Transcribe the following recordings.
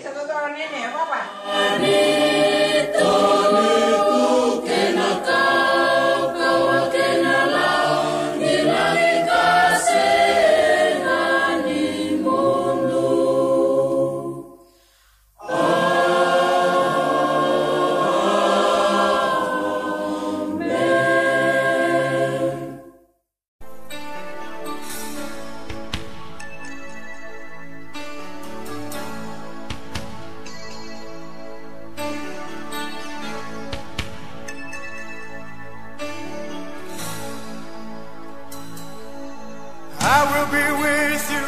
I will be with you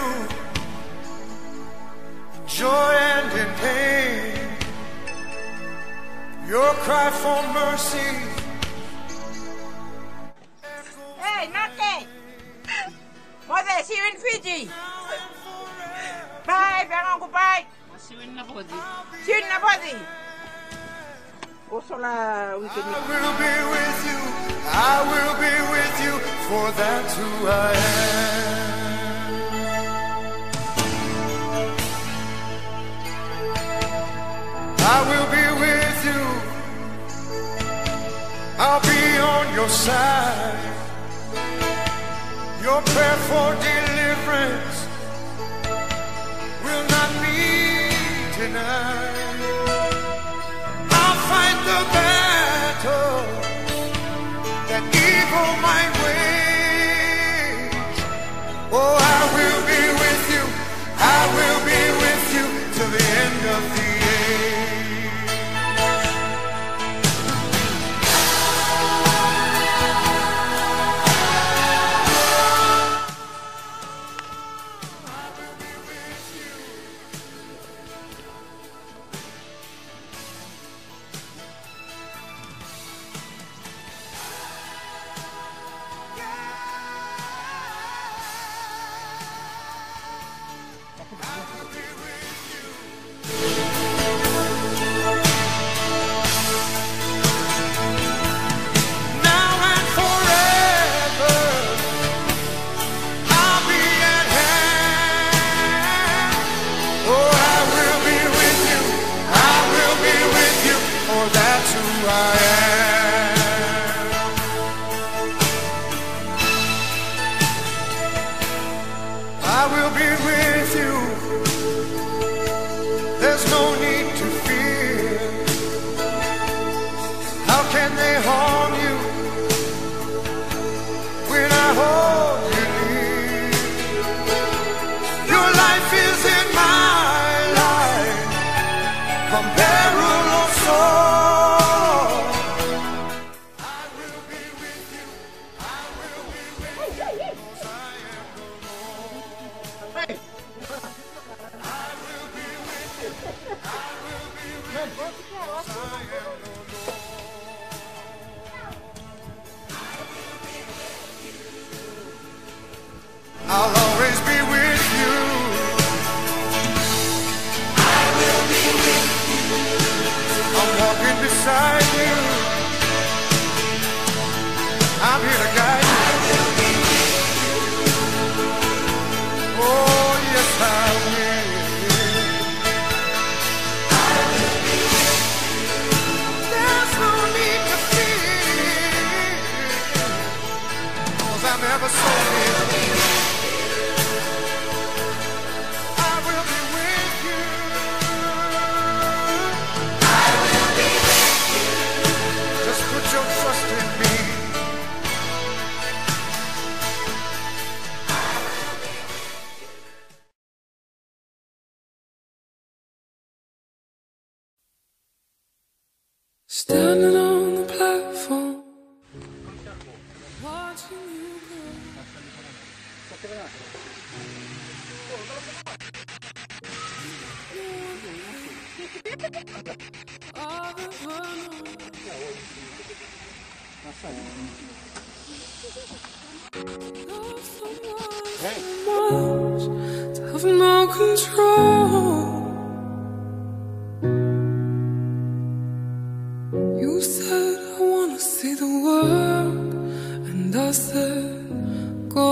in joy and in pain. Your cry for mercy. Hey, Nate! Mother, see you in Fiji. Bye, Berango, bye. See you in Napoli. See you in Napoli. I will be with you. I will be with you, for that's who I am. I will be with you. I'll be on your side. Your prayer for deliverance will not be denied. I'll fight the battle that evil might wage. Oh, I will be with you. I will be with you till the end of the age. I will be with you. There's no need to fear. How can they harm you when I hold you near? Your life is in my life, from peril or sorrow. I will be with you. I will be with you. 'Cause I am the Lord. I will be with you. I will be with you. 'Cause I am the Lord. I'll always be with you. I will be with you. I'm walking beside you. I'm here to guide you. I will be with you. Oh, yes, I will. I will be with you. There's no need to fear, 'cause I'm ever so near. I will be with you. I will be with you. Just put your trust in me. Standing on the platform, watching you go. To have no control. You said I wanna see the world, and I said go.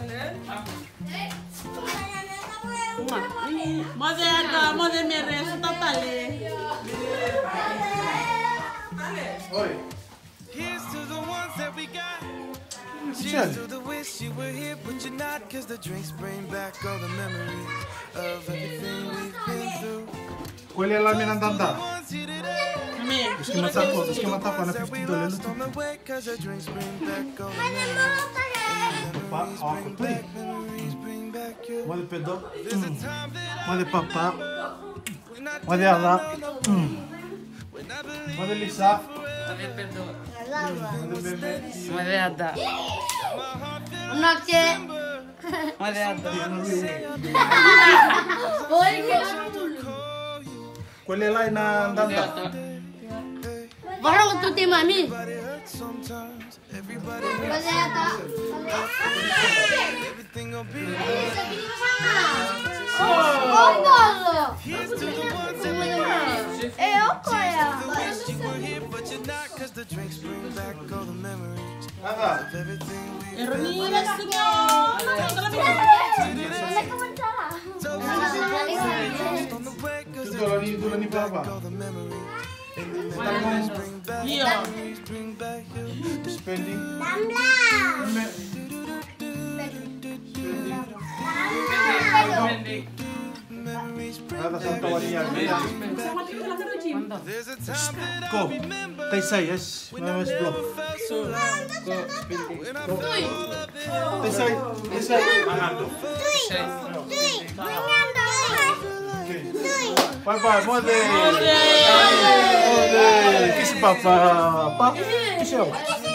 Mode me resto totale. Here's to the ones that we got. Cheers to the wish you were here, but you're not. Cause the drinks bring back all the memories of everything we've been through. Qual é lá minha andanda? Esquema tá na $50. Mode pedó. Mode papá. Mode ala. Mode lisa. Mode bebê. Mode ada. Noche. Mode ada. Qual é lá na andanda? Barang tu tim mami. Spending. Go. Tay say yes. Mas block. Tay say. Tay say. Bye bye. Mode. Kiss papa. Pa. Kiss you.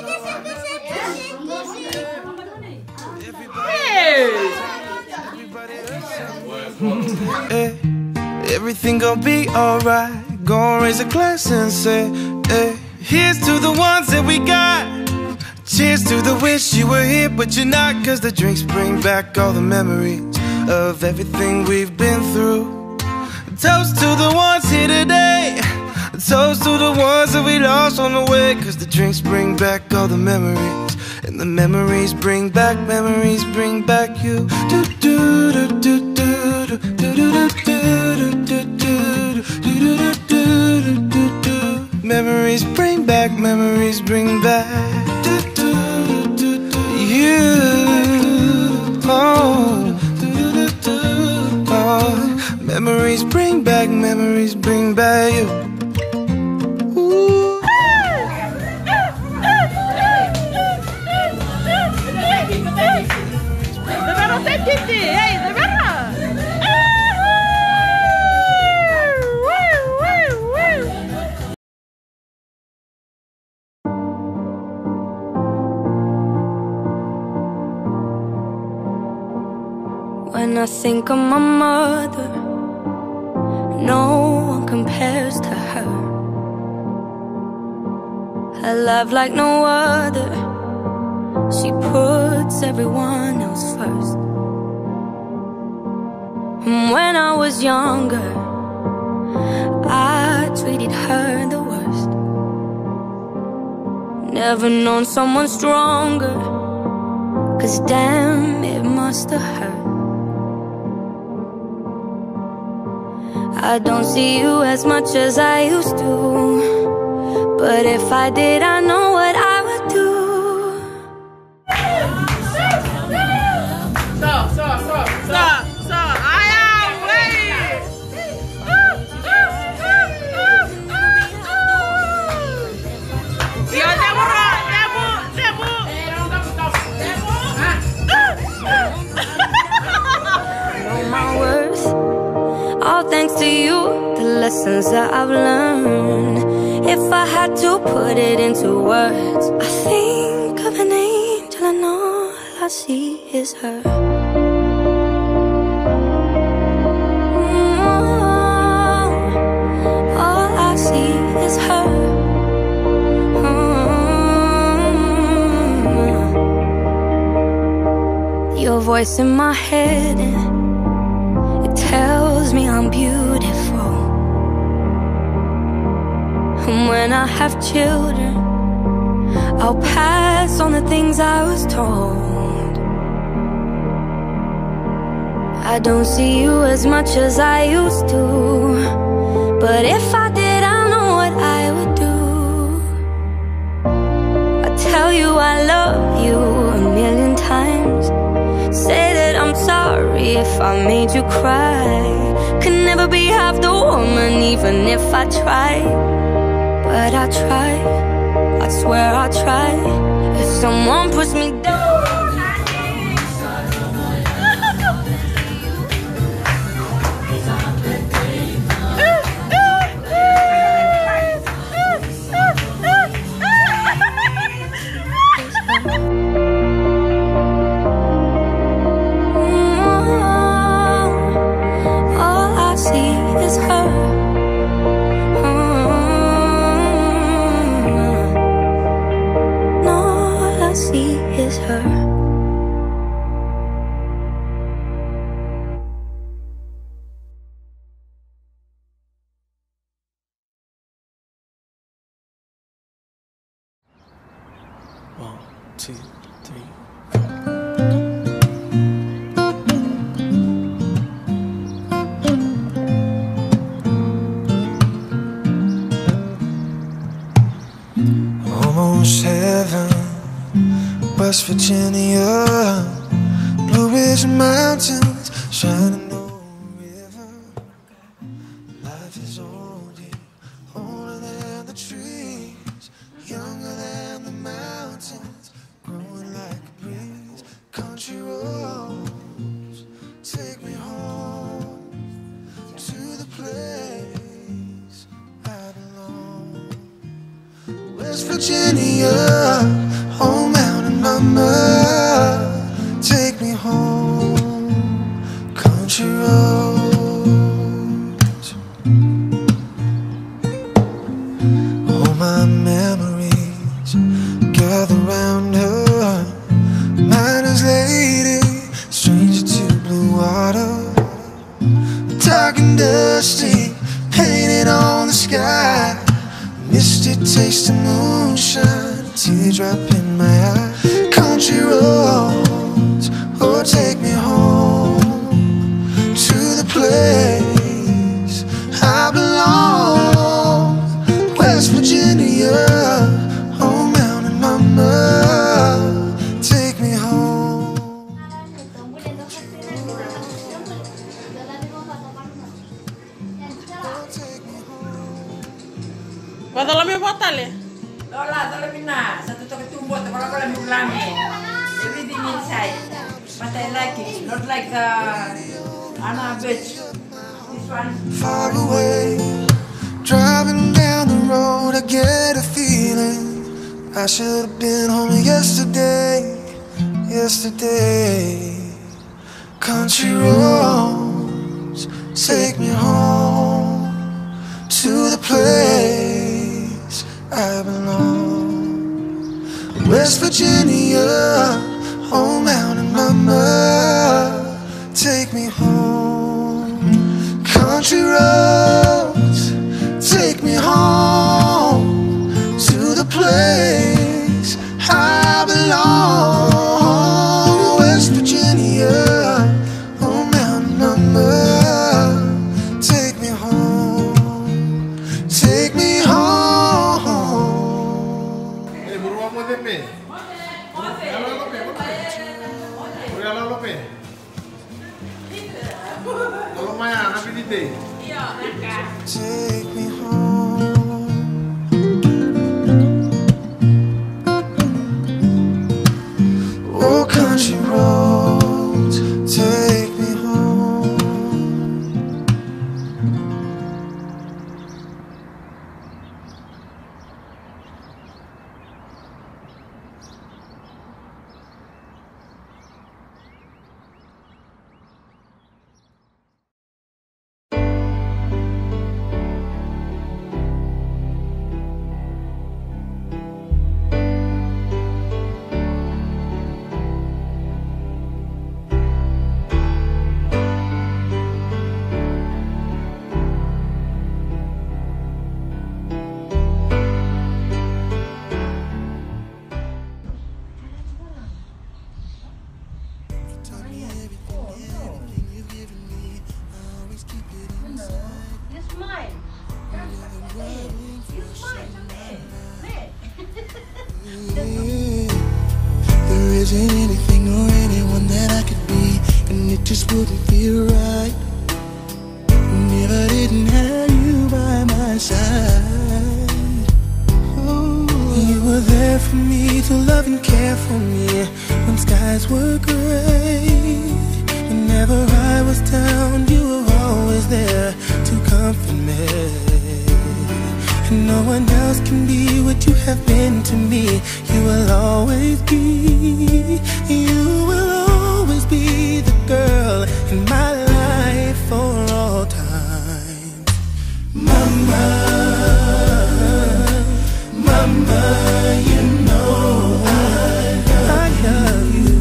Hey, everything gon' be alright. Gon' raise a glass and say, hey, here's to the ones that we got. Cheers to the wish you were here, but you're not. Cause the drinks bring back all the memories of everything we've been through. Toast to the ones here today. Toast to the ones that we lost on the way. Cause the drinks bring back all the memories. And the memories bring back you. Do do do do do do do do do do do. Memories bring back you. Oh, oh. Memories bring back you. Ooh. When I think of my mother, no one compares to her. Her love like no other. She puts everyone else first. And when I was younger, I treated her the worst. Never known someone stronger, cause damn, it must have hurt. I don't see you as much as I used to, but if I did, I know what I would do. I am ready. Yo, Know my worth, all thanks to you, the lessons that I've learned. If I had to put it into words, I think of an angel and all I see is her. All I see is her. Your voice in my head, it tells me I'm beautiful. And when I have children, I'll pass on the things I was told. I don't see you as much as I used to, but if I did, I know what I would do. I tell you I love you a million times, say that I'm sorry if I made you cry. Could never be half the woman even if I try, but I try, I swear I try. If someone puts me down, is her. One, two, three. Almost heaven, West Virginia, Blue Ridge Mountains, shining over river. Life is old here, older than the trees, younger than the mountains, growing like a breeze. Country roads take me home to the place I belong. West Virginia, home mountain mama, take me home, country roads. All my memories gather round her, miner's lady, stranger to blue water, dark and dusty, painted on the sky, misty taste of moonshine, teardrop in my eye. Country roads, oh take me home to the place I belong. West Virginia, home mountain mama, take me home. Oh, take me home. Guarda la mia botale. Lola, dole mina, sa tutto che tu un botto, però quella mi urlami. Everything inside. But I like it, not like the Anna bitch. This one. Far away, driving down the road, I get a feeling I should have been home yesterday, yesterday. Country roads, take me home to the place I belong. West Virginia, home mountain mama, take me home. Country roads, take me home to the place I belong. West Virginia, home mountain mama, take me home, take me home. Hey, wasn't anything or anyone that I could be, and it just wouldn't feel right. Never didn't have you by my side. Oh, you were there for me to love and care for me when skies were gray. Whenever I was down, you were always there to comfort me. And no one else can be what you have been to me. You will always be, you will always be the girl in my life for all time. Mama, mama, you know I love you.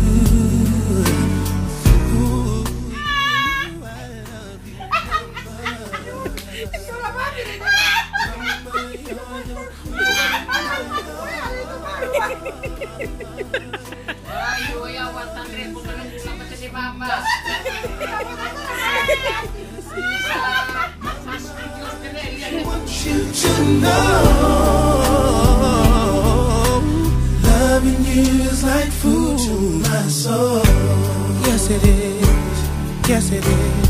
Ooh, I love you. I want you to know, loving you is like food to my soul. Yes it is, yes it is.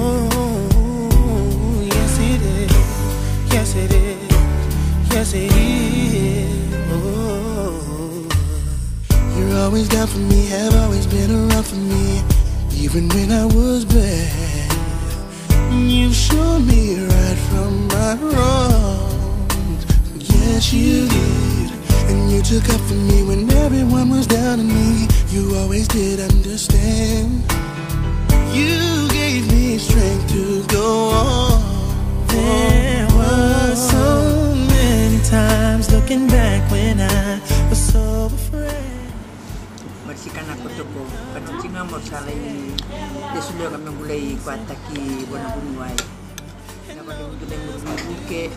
Oh, yes it is, yes it is, yes it is. Oh, you're always down for me, have always been around for me, even when I was bad. You showed me right from my wrongs. Yes, you did. And you took up for me when everyone was down on me. You always did understand. You gave me strength to go on. There were so many times looking back when I was so afraid. Marsikan ako to ko. Kanunsinga mo sa lay desulo kami mulai kuataki bona bunuai. Napati mo tulay mo buke.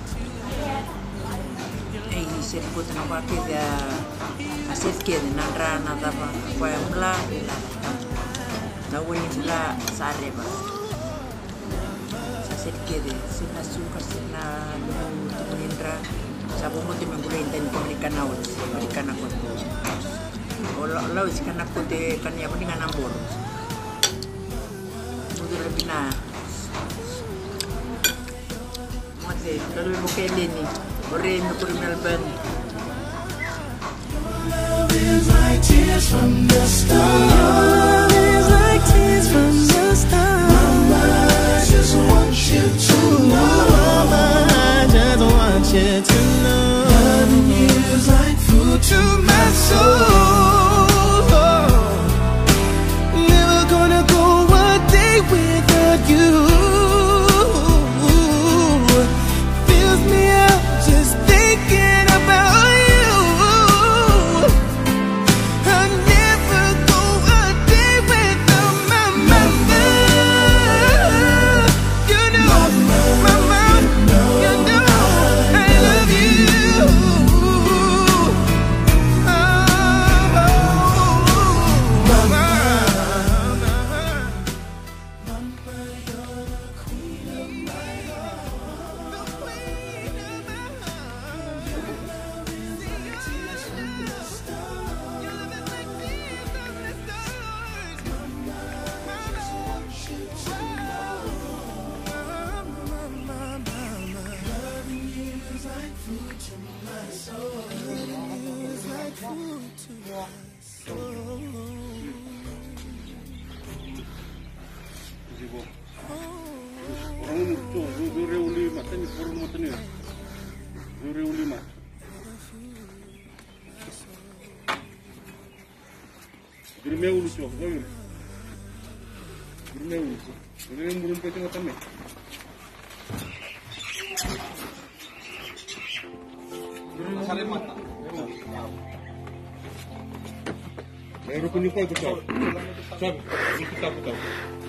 Set ko tanong bakit dia aset ke nandra nada pa kuya mula nawin mula sare ba sa set ke de sina suka sina lu tulindra sa bumo te mengulay tan komunikan awat komunikan ako Lawas kan aku de kanya ko dengan nambor. Mudur bina. Mate lalu mo kay ni. Ore no ko Melbourne. Love is like tears from the stars. Love is like tears from the stars. Mama, I just want you to know. Mama, I just want you to know. Loving you is like food to my soul. You fills me up just thinking about you. I'll never go a day without my mother. You know, mama, you know I love you. Mama. Meron ko niyo pa ito, sir. Sir, kita po daw.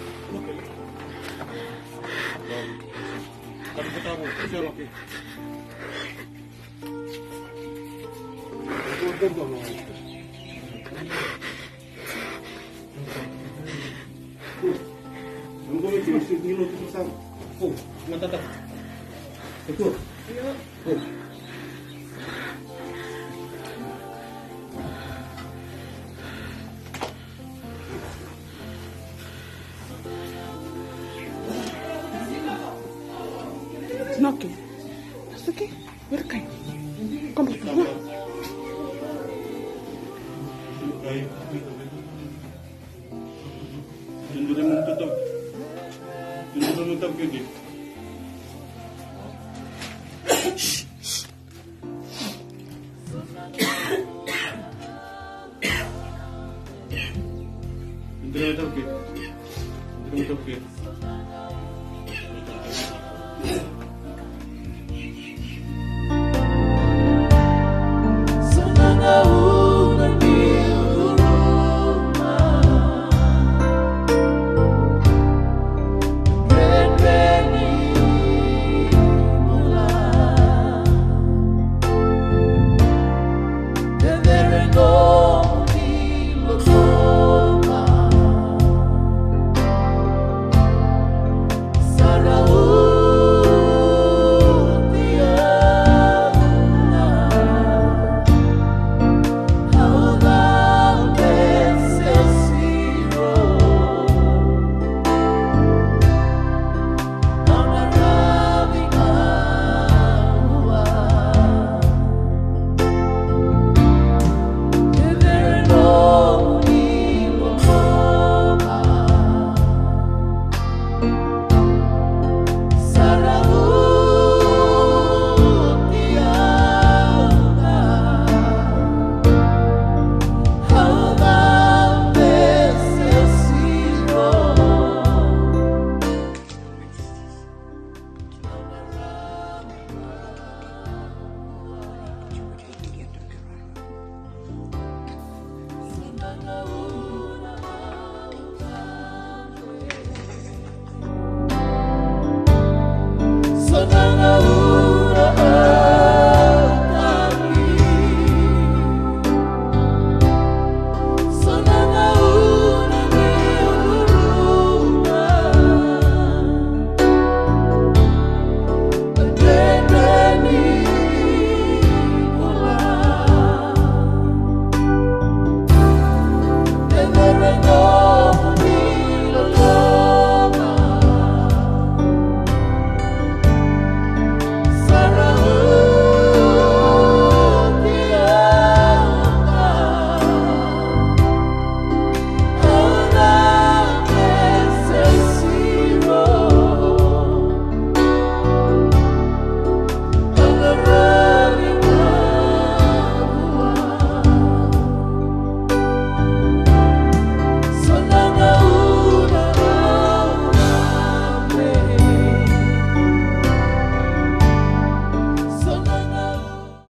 Kami kita po, sir, okay. Nunggu itu masih nilo itu sama. Oh, mantap. Betul. Oh. okay. That's okay. We're okay. Come on. Tunjukin mo tutok. Tunjukin mo tutok yun. Tunjukin mo tutok yun.